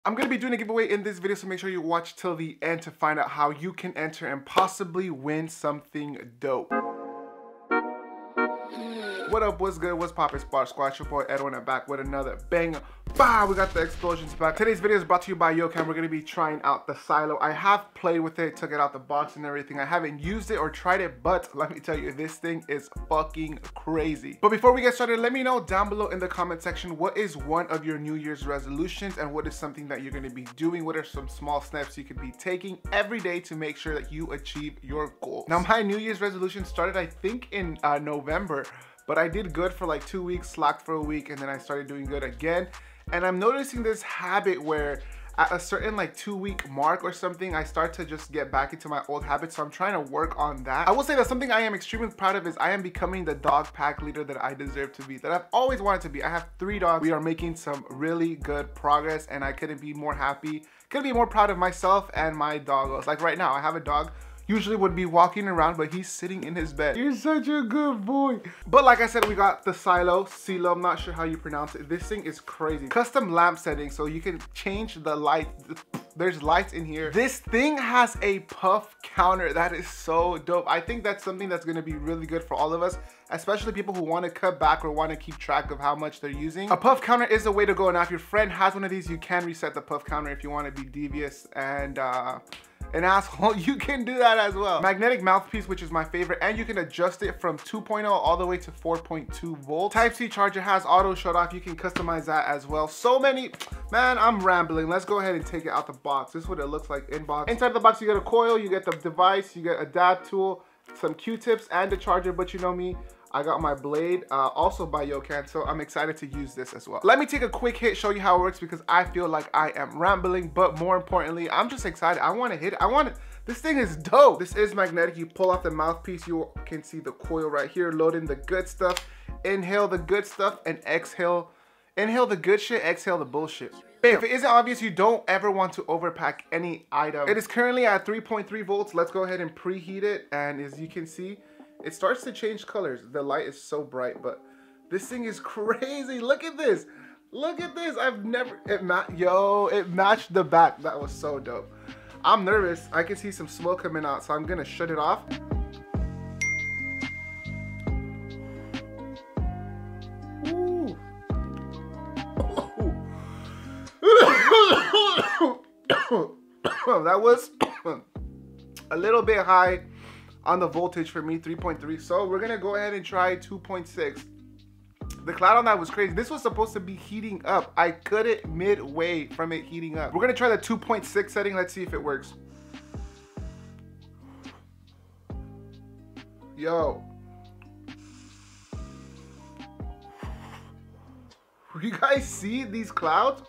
I'm going to be doing a giveaway in this video, so make sure you watch till the end to find out how you can enter and possibly win something dope. What up, what's good, what's poppin', Spark Squad? It's your boy Edwin, and back with another banger. Bah, we got the explosions back. Today's video is brought to you by Yokan. We're going to be trying out the silo. I have played with it, took it out the box and everything. I haven't used it or tried it, but let me tell you, this thing is fucking crazy. But before we get started, let me know down below in the comment section, what is one of your New Year's resolutions and what is something that you're going to be doing? What are some small steps you could be taking every day to make sure that you achieve your goals? Now, my New Year's resolution started, I think, in November. But I did good for like 2 weeks, slacked for a week, and then I started doing good again. And I'm noticing this habit where at a certain like 2-week mark or something, I start to just get back into my old habits. So I'm trying to work on that. I will say that something I am extremely proud of is I am becoming the dog pack leader that I deserve to be, that I've always wanted to be. I have 3 dogs. We are making some really good progress, and I couldn't be more happy. Couldn't be more proud of myself and my doggos. Like right now, I have a dog. Usually would be walking around, but he's sitting in his bed. You're such a good boy. But like I said, we got the silo, I'm not sure how you pronounce it. This thing is crazy. Custom lamp settings, so you can change the light. There's lights in here. This thing has a puff counter. That is so dope. I think that's something that's gonna be really good for all of us, especially people who wanna cut back or wanna keep track of how much they're using. A puff counter is the way to go. Now, if your friend has one of these, you can reset the puff counter if you wanna be devious and an asshole, you can do that as well. Magnetic mouthpiece, which is my favorite, and you can adjust it from 2.0 all the way to 4.2 volts. Type-C charger has auto shut off. You can customize that as well. So many, man, I'm rambling. Let's go ahead and take it out the box. This is what it looks like in box. Inside the box, you get a coil, you get the device, you get a dab tool, some Q-tips, and a charger, but you know me, I got my blade, also by Yokan, so I'm excited to use this as well. Let me take a quick hit, show you how it works, because I feel like I am rambling, but more importantly, I'm just excited. I want to hit it. This thing is dope. This is magnetic. You pull off the mouthpiece, you can see the coil right here, load in the good stuff, inhale the good stuff, and exhale. Inhale the good shit, exhale the bullshit. If it isn't obvious, you don't ever want to overpack any item. It is currently at 3.3 volts. Let's go ahead and preheat it, and as you can see, it starts to change colors. The light is so bright, but this thing is crazy. Look at this. Look at this. It matched the back. That was so dope. I'm nervous. I can see some smoke coming out, so I'm gonna shut it off. Ooh. That was a little bit high on the voltage for me, 3.3. So we're gonna go ahead and try 2.6. The cloud on that was crazy. This was supposed to be heating up. I cut it midway from it heating up. We're gonna try the 2.6 setting. Let's see if it works. Yo. You guys see these clouds?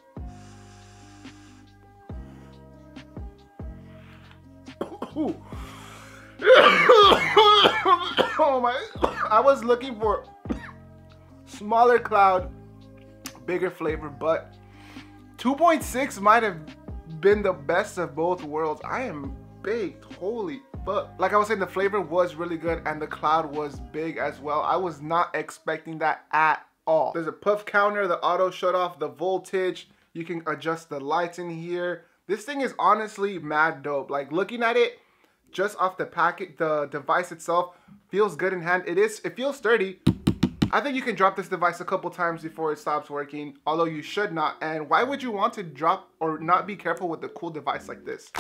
Oh my, I was looking for smaller cloud, bigger flavor, but 2.6 might have been the best of both worlds. I am baked, holy fuck. Like I was saying, the flavor was really good and the cloud was big as well. I was not expecting that at all. There's a puff counter, the auto shut off, the voltage. You can adjust the lights in here. This thing is honestly mad dope. Like looking at it, just off the packet, the device itself feels good in hand. It feels sturdy. I think you can drop this device a couple times before it stops working, although you should not. And why would you want to drop or not be careful with a cool device like this?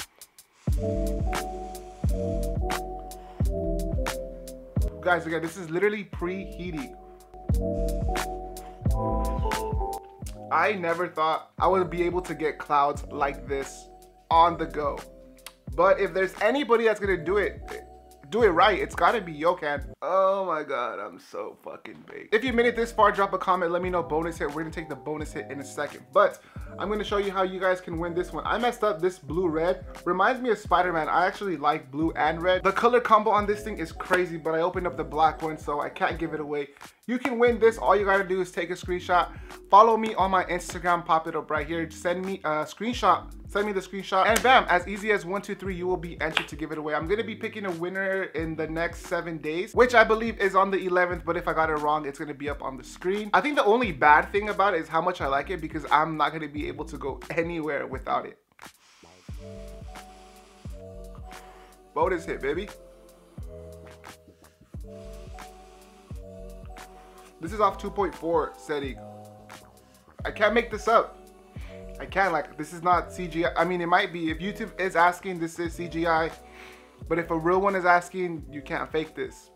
Guys, again, this is literally preheating. I never thought I would be able to get clouds like this on the go. But if there's anybody that's gonna do it right, it's gotta be Yokan. Oh my God, I'm so fucking baked. If you made it this far, drop a comment, let me know bonus hit. We're gonna take the bonus hit in a second. But I'm gonna show you how you guys can win this one. I messed up. This blue-red reminds me of Spider-Man. I actually like blue and red. The color combo on this thing is crazy, but I opened up the black one, so I can't give it away. You can win this. All you gotta do is take a screenshot. Follow me on my Instagram, pop it up right here. Send me a screenshot send me the screenshot, and bam, as easy as 1, 2, 3, you will be entered to give it away. I'm gonna be picking a winner in the next 7 days, which I believe is on the 11th, but if I got it wrong, it's gonna be up on the screen. I think the only bad thing about it is how much I like it, because I'm not gonna be able to go anywhere without it. Bonus hit, baby. This is off 2.4 setting. I can't make this up. I can't, like, this is not CGI. I mean, it might be. If YouTube is asking, this is CGI. But if a real one is asking, you can't fake this.